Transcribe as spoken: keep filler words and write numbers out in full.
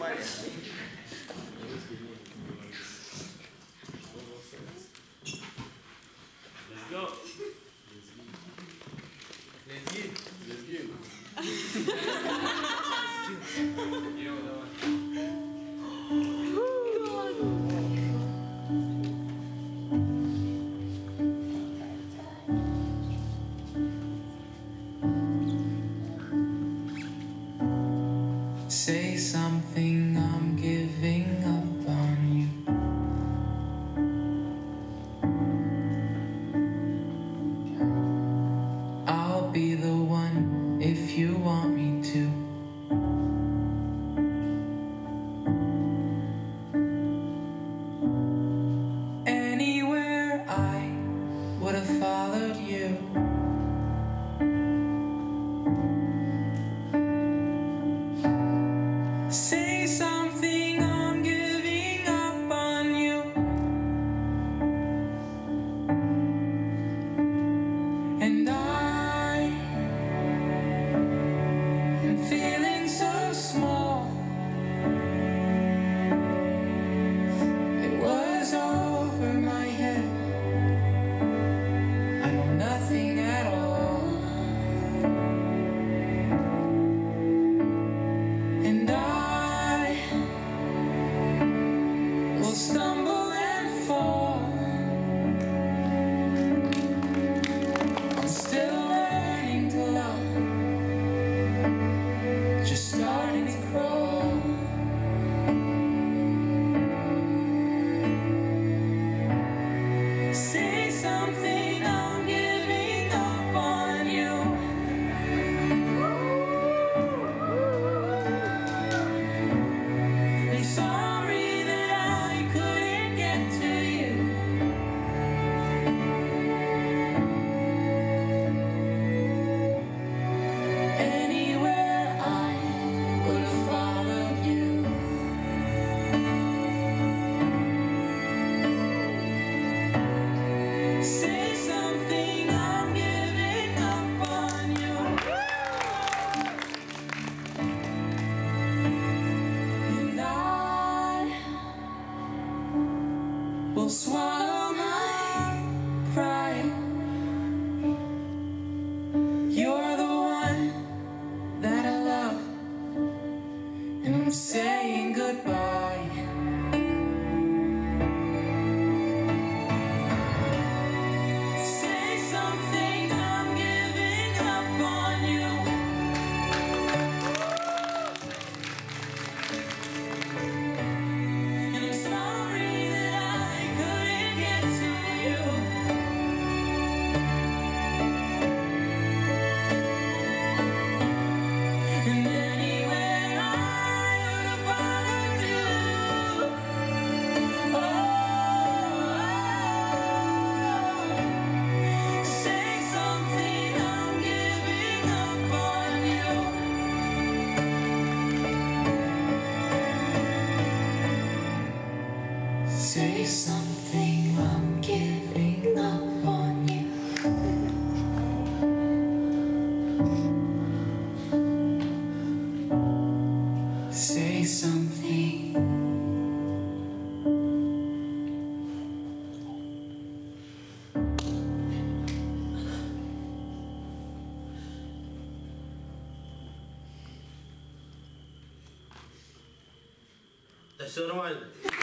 Let's go. Let's get. Let's get. Say something, I'm giving up on you. I'll be the one if you want me to. Anywhere I would have followed you. Say something, I'm giving up on you. And I am feeling so small. It was over my head. I know nothing at all. And I will stumble and fall. I'm still learning to love, just starting to crawl. Say something, I'm giving up on you. I'm sorry that I couldn't get to you. Anywhere I would have followed you. Say something, I'm giving up on you. And I will swallow my pride. You're the one that I love, and I'm saying goodbye. Say something, I'm giving up on you. And I'm sorry that I couldn't get to you. And anywhere I would have followed you. Oh, say something, I'm giving up on you. Say something, I'm giving up on you. Say something. That's the one.